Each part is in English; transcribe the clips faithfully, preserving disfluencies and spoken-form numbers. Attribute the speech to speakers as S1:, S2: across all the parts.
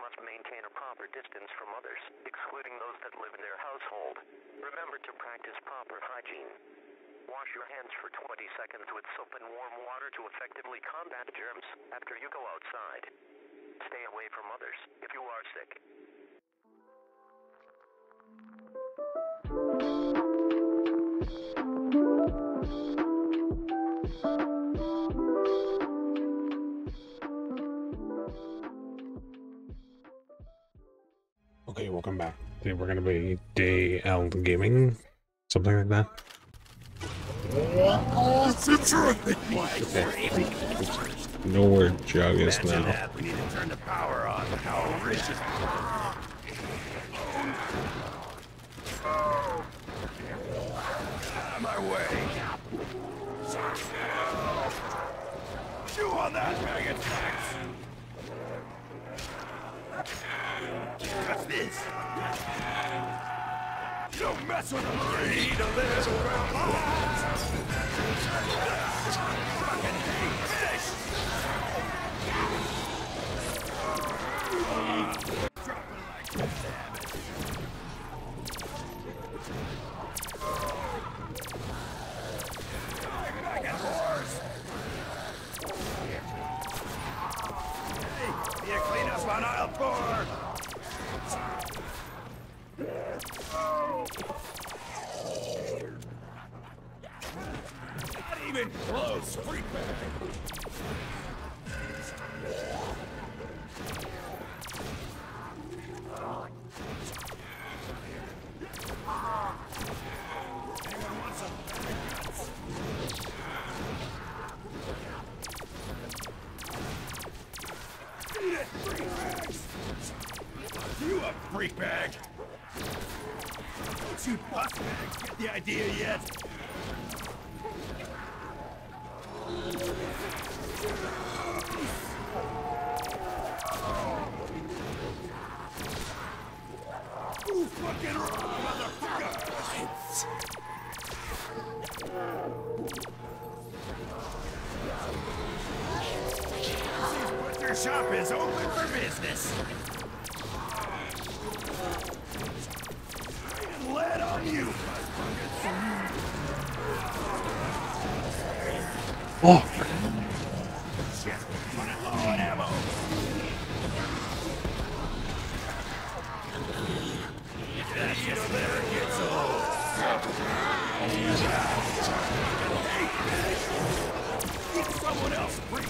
S1: must maintain a proper distance from others, excluding those that live in their household. Remember to practice proper hygiene. Wash your hands for twenty seconds with soap and warm water to effectively combat germs after you go outside. Stay away from others if you are sick.
S2: Okay, welcome back. Today we're gonna be day L gaming, something like that. Okay. Know where Jug is now.
S3: That. We need to turn the power on. How rich is out of my way. Chew on that, maggot. What's this? Don't mess with them. Need a little fucking hate this. Drop it like that, damn it. Die, maggot whores. Hey, you clean up on aisle four. Not even close, freak bag. Anyone want some guts? Eat it, freak bags! You a freak bag! Don't you bus bags get the idea yet? Who fucking wrong, motherfuckers? Butcher shop is open for business. Lead on you,
S2: Oh!
S3: running low on ammo. That just never gets old. Get someone else free.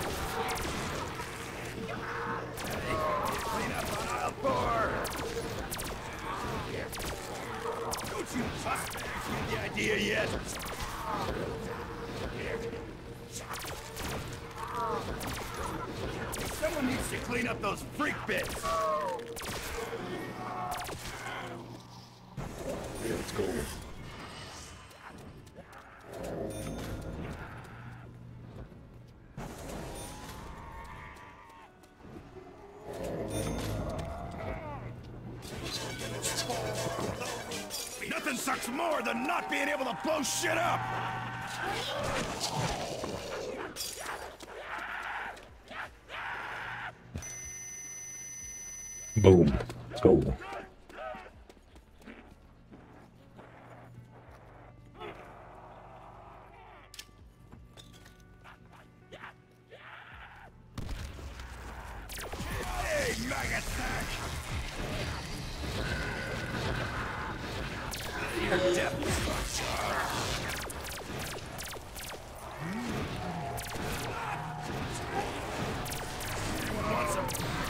S3: Hey, clean up on aisle four. Don't you suspects get the idea yet? Someone needs to clean up those freak bits.
S2: Yeah, let's go.
S3: Nothing sucks more than not being able to blow shit up!
S2: Boom. Let's go.
S3: Hey, maggot sack! Your death is Anyone want some?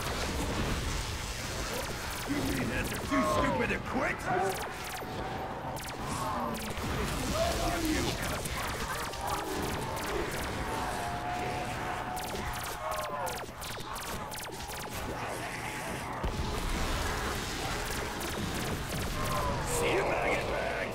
S3: You mean that they're too stupid to quit? See you, maggot bag.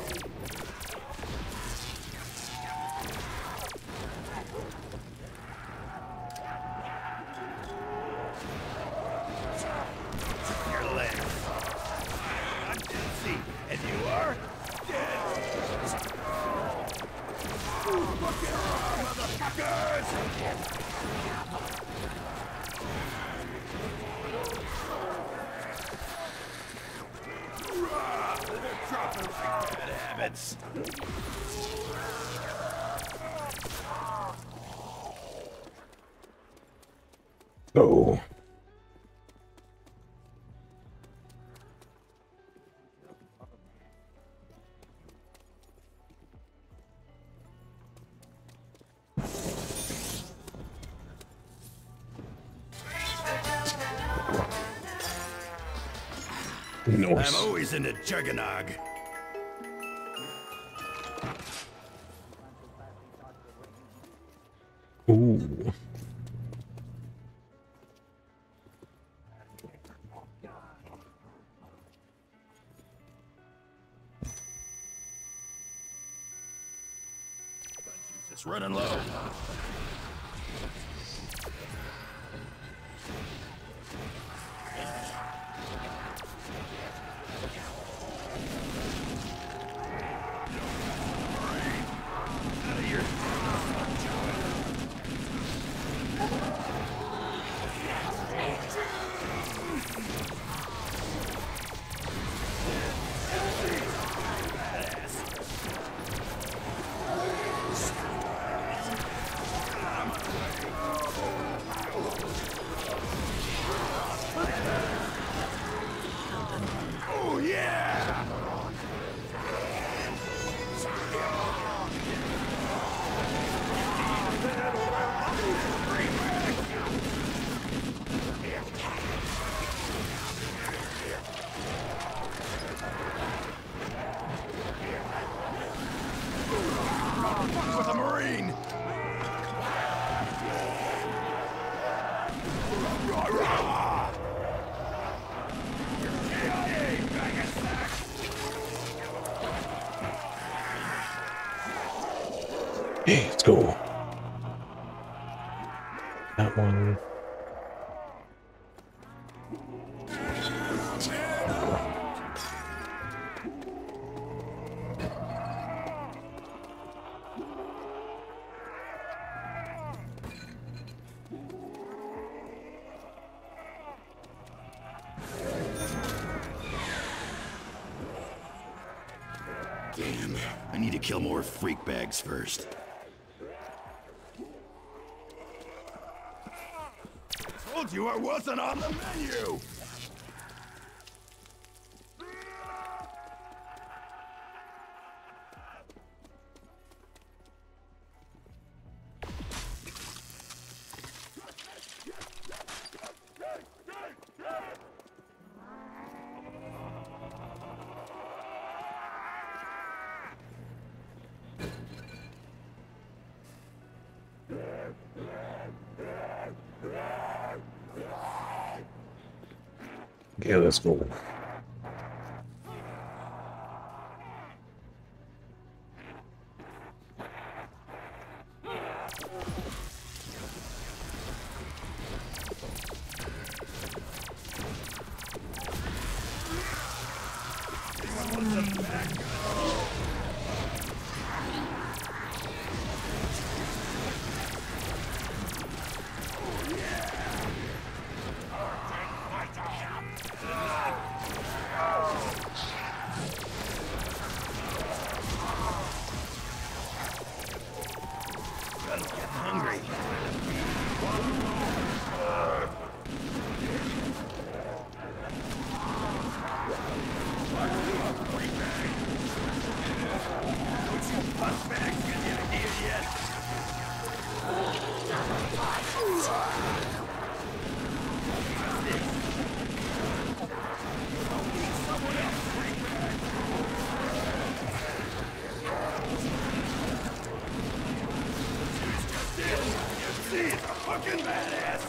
S3: Your legs. I'm dead, see, and you are dead. Ooh, fucking wrong, motherfuckers! Bad habits.
S2: Oh. Nice.
S3: I'm always in the juggernog.
S2: Ooh.
S3: It's running low. Oh yeah! Fuck with a marine!
S2: Hey, let's go. That one.
S3: Damn, I need to kill more freak bags first. Told you I wasn't on the menu!
S2: Okay, let's go.
S3: I'm getting hungry. Don't you bust bags get the idea yet? Someone else bring back. See, it's a fucking badass!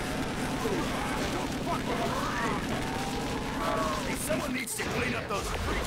S3: Hey, someone needs to clean up those freak